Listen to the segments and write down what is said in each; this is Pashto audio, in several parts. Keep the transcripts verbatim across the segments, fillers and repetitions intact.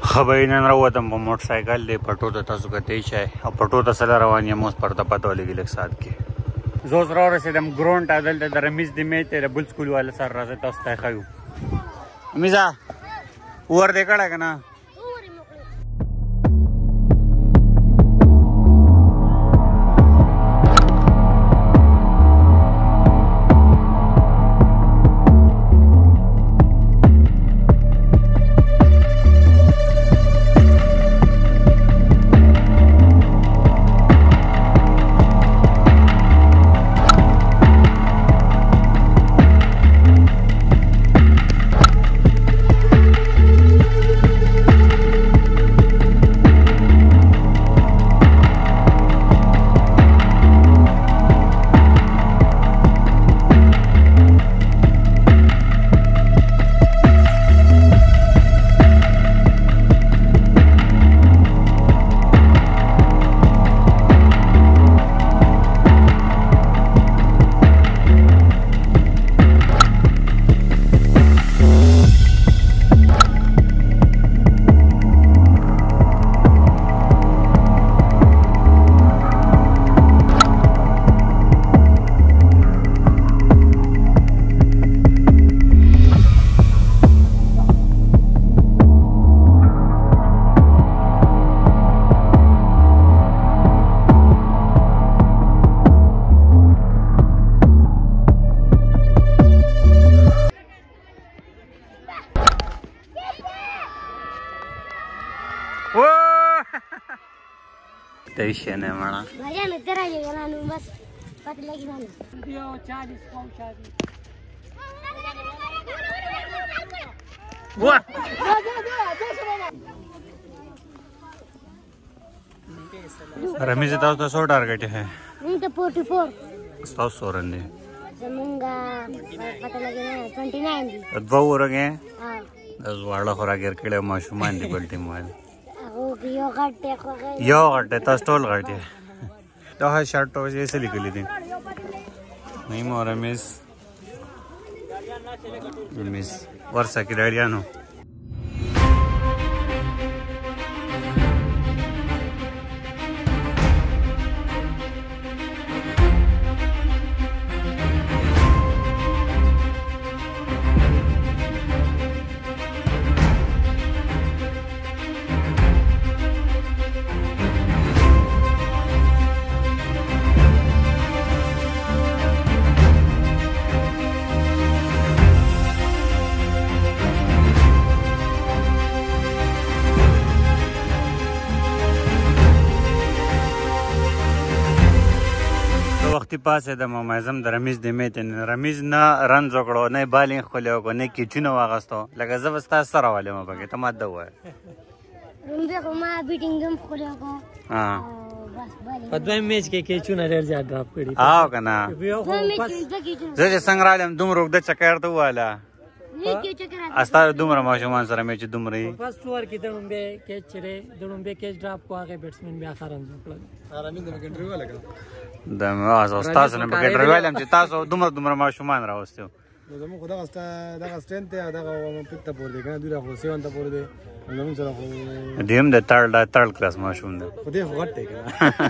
خبرې نن راووتم په موټر سایکل دی پټو ته تاسو کتلی شئ او پټو ته سره روان یم اوس پرته پته ولګي لږ ساعت کې زه اوس راورسېدم ګراونډ ته دلته د رمیز د میچ دی د بل سکول والا سره راځئ تاسو ته یې ښیو رمیزه اور دې کړی که نه टेंशन है माना भैया मैं तेरा ये गाना नू बस पता लगी ना यो चालीस पहुंचा दी वाह रमीज ताऊ तो सौ टारगेट है नहीं तो चौवालीस सौ सौ रन है जमूंगा पता लगी ना उनतीस दो हो रहे हैं हां दस वाला खोरा गिर के माशूमान दी बल्टी मोबाइल यो गट्टे को गए यो गट्टे तो स्टॉल गट्टे तो है शर्ट तो ऐसे लिख ली थी नहीं मोर मिस मिस वर्षा की रेडियानो وختي پاسه د ممازم د رمیز د میت نه رمیز نه رن زوکړو نه بالین خلیو کو نه کیچونه واغستو لکه زه وستا سره والے ما بګه ته ماده وای رمزه کو ما بیټینګ دم خلیو کو ها بس بالین په دویم میچ کې کیچونه ډیر زیات ډراپ کړي او کنه زه چې څنګه رالم دومره وګد چکر ته واله نیکی چکر استاد دومره ماشومان سره میچ دومره فرست اوور کې دړم به کیچ چره دړم به کیچ ډراپ کو هغه بیټسمن بیا خرن وکړل ارامین د مګنډری ولګا د ماز استاد نه بګډ روالم چې تاسو دومره دومره ماشومان راوستیو زمو خدا غستا دغه سټرنث ته دغه اولمپیک ته پور دی کنه دوی راغو سیون ته پور دی زمو سره خو دیم د تړل تړل کلاس ماشوم ده خو دې غټه کنه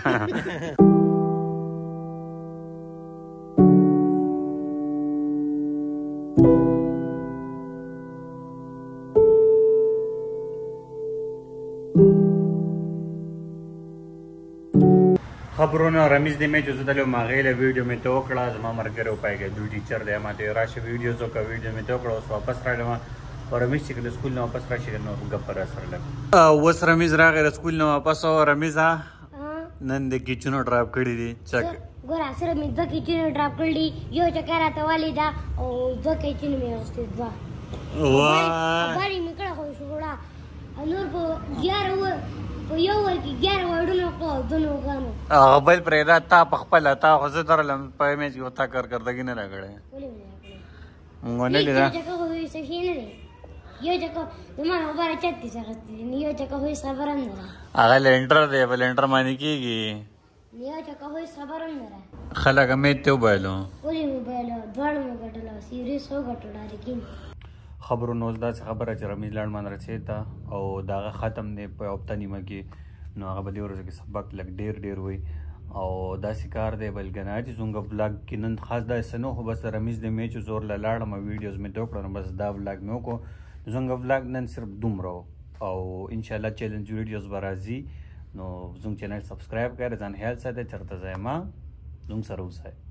خبرونه رمیز د میچ زده له ماغیله ویډیو می ته وکړه زما مرګره وپایګه دوی ټیچر دی ما ته راشه ویډیوز او کا ویډیو می ته وکړه اوس واپس راځم او رمیز چې کله سکول نه واپس راشي نو غپر سره لګ اوس رمیز راغی سکول نه واپس او رمیزا نن د کیچونو ډراپ کړی دي چک ګور سره می د کیچونو ډراپ کړی یو چکر راته والیدا او د کیچونو می واستې دوا واه باندې میکړه خو شوړه انور په ګیار و په یو ور کې ګیار وړونو کو دنو غانو هغه بل پرېدا تا په خپل تا خو زه درلم په میچ یو تا کار کردګی نه راغړې مونږ نه لیدا یو چکه وې څه شي نه یو چکه دمه وباره چتی څنګه یو چکه وې صبر نه هغه لینډر دی بل لینډر باندې کیږي یو چکه وې صبر نه خلک مې ته وبایلو ولې وبایلو دوړ مې غټلا سیریس هو غټلا لیکن خبرو نو داسې خبره چې رمیز لاړ مان رسېد ته او د هغه ختم دی په هفته نیمه کې نو هغه به دې ورځو کې سبق لږ ډېر ډېر وي او داسې کار دی بلکې نه چې زموږ ولاګ کې نن خاص داسې نه خو بس د رمیز د میچ زور له لاړم ویډیوز مې ته وکړه نو بس دا ولاګ مې وکړو زموږ ولاګ نن صرف دومره او انشاءالله چیلنج ویډیوز به راځي نو زموږ چینل سبسکرایب کړئ ځان خیال ساتئ چېرته ځئ ما زموږ سره اوسئ